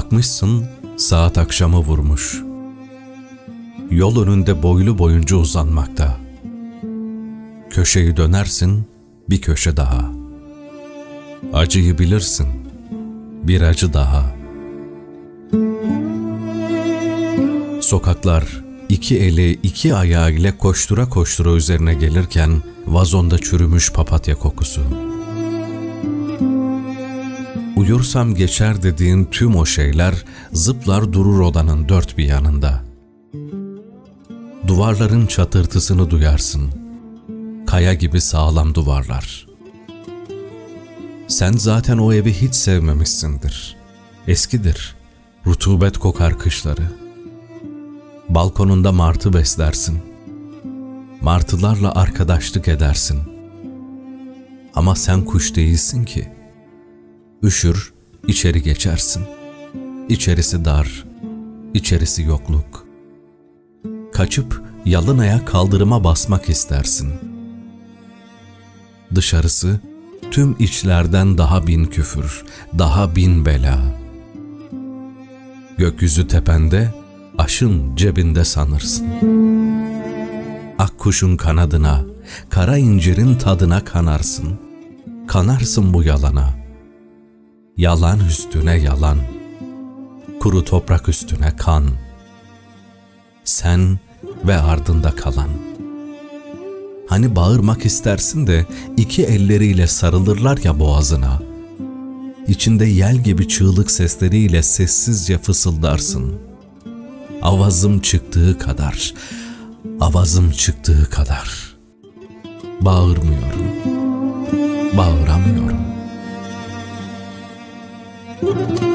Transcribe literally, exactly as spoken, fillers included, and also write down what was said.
Bakmışsın, saat akşamı vurmuş. Yol önünde boylu boyunca uzanmakta. Köşeyi dönersin, bir köşe daha. Acıyı bilirsin, bir acı daha. Sokaklar iki eli iki ayağı ile koştura koştura üzerine gelirken vazonda çürümüş papatya kokusu. Uyursam geçer dediğin tüm o şeyler zıplar durur odanın dört bir yanında. Duvarların çatırtısını duyarsın. Kaya gibi sağlam duvarlar. Sen zaten o evi hiç sevmemişsindir. Eskidir, rutubet kokar kışları. Balkonunda martı beslersin. Martılarla arkadaşlık edersin. Ama sen kuş değilsin ki. Üşür, içeri geçersin. İçerisi dar, içerisi yokluk. Kaçıp yalın ayak kaldırıma basmak istersin. Dışarısı tüm içlerden daha bin küfür, daha bin bela. Gökyüzü tepende, aşın cebinde sanırsın. Akkuşun kanadına, kara incirin tadına kanarsın. Kanarsın bu yalana. Yalan üstüne yalan. Kuru toprak üstüne kan. Sen ve ardında kalan. Hani bağırmak istersin de iki elleriyle sarılırlar ya boğazına. İçinde yel gibi çığlık sesleriyle sessizce fısıldarsın. Avazım çıktığı kadar, avazım çıktığı kadar. Bağırmıyorum, bağıramıyorum.